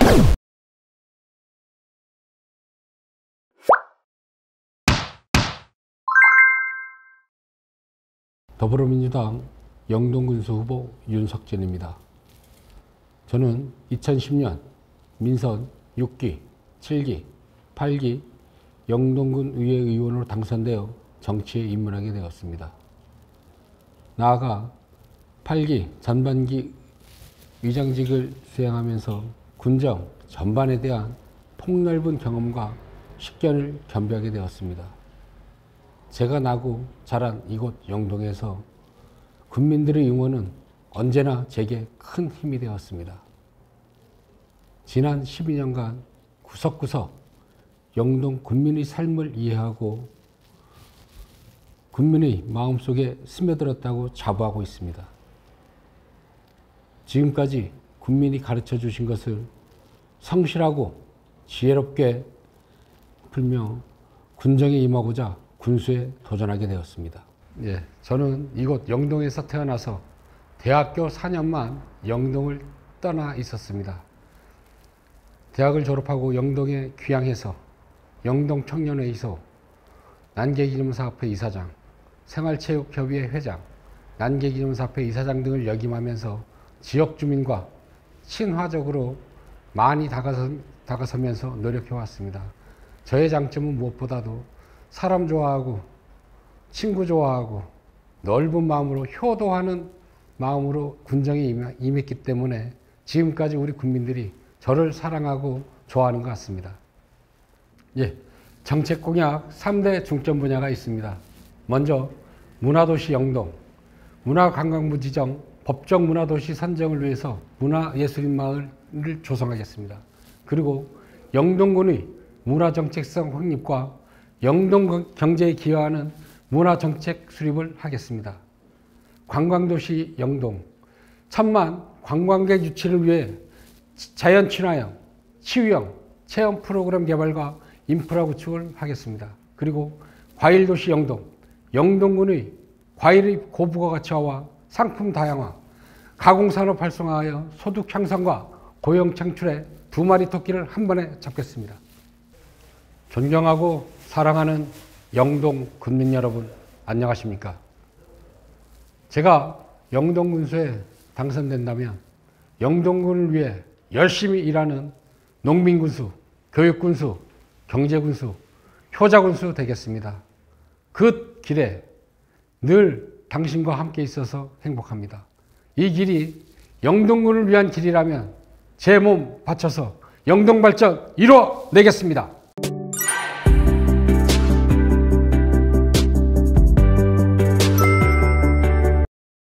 더불어민주당 영동군수 후보 윤석전입니다. 저는 2010년 민선 6기, 7기, 8기 영동군 의회 의원으로 당선되어 정치에 입문하게 되었습니다. 나아가 8기 전반기 의장직을 수행하면서 군정 전반에 대한 폭넓은 경험과 식견을 겸비하게 되었습니다. 제가 나고 자란 이곳 영동에서 군민들의 응원은 언제나 제게 큰 힘이 되었습니다. 지난 12년간 구석구석 영동 군민의 삶을 이해하고 군민의 마음속에 스며들었다고 자부하고 있습니다. 지금까지 군민이 가르쳐 주신 것을 성실하고 지혜롭게 풀며 군정에 임하고자 군수에 도전하게 되었습니다. 저는 이곳 영동에서 태어나서 대학교 4년만 영동을 떠나 있었습니다. 대학을 졸업하고 영동에 귀향해서 영동 청년회의소, 난개기념사업회 이사장, 생활체육협의회 회장, 난개기념사업회 이사장 등을 역임하면서 지역 주민과 친화적으로 많이 다가서면서 노력해왔습니다. 저의 장점은 무엇보다도 사람 좋아하고 친구 좋아하고 넓은 마음으로 효도하는 마음으로 군정에 임했기 때문에 지금까지 우리 국민들이 저를 사랑하고 좋아하는 것 같습니다. 정책 공약 3대 중점 분야가 있습니다. 먼저 문화도시 영동, 문화관광부 지정, 법정 문화도시 선정을 위해서 문화예술인 마을을 조성하겠습니다. 그리고 영동군의 문화정책성 확립과 영동 경제에 기여하는 문화정책 수립을 하겠습니다. 관광도시 영동, 천만 관광객 유치를 위해 자연친화형, 치유형, 체험 프로그램 개발과 인프라 구축을 하겠습니다. 그리고 과일도시 영동, 영동군의 과일의 고부가 가치화와 상품 다양화, 가공산업 활성화하여 소득 향상과 고용 창출에 두 마리 토끼를 한 번에 잡겠습니다. 존경하고 사랑하는 영동 군민 여러분, 안녕하십니까? 제가 영동군수에 당선된다면 영동군을 위해 열심히 일하는 농민군수, 교육군수, 경제군수, 효자군수 되겠습니다. 그 길에 늘 당신과 함께 있어서 행복합니다. 이 길이 영동군을 위한 길이라면 제 몸 바쳐서 영동 발전 이뤄내겠습니다.